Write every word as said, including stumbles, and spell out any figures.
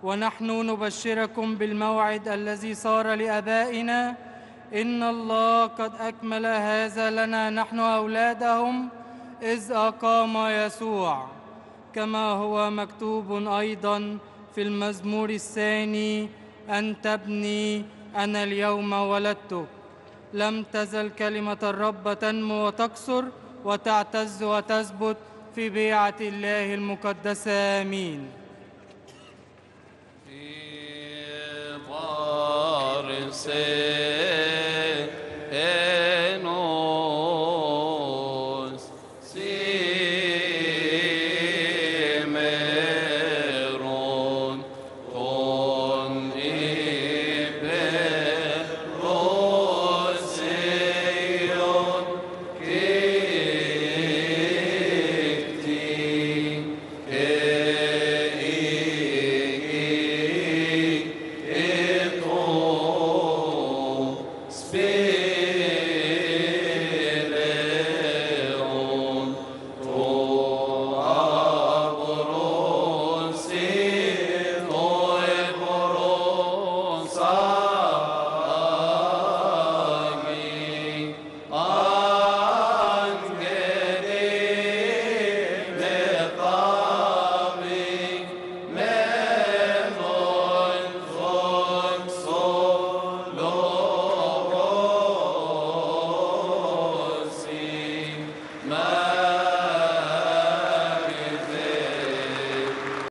ونحن نبشركم بالموعد الذي صار لآبائنا، إن الله قد أكمل هذا لنا نحن أولادهم إذ أقام يسوع، كما هو مكتوب أيضا في المزمور الثاني: أن تبني أنا اليوم ولدتك. لم تزل كلمة الرب تنمو وتكثر وتعتز وتثبت في بيعة الله المقدسة. آمين. في فارس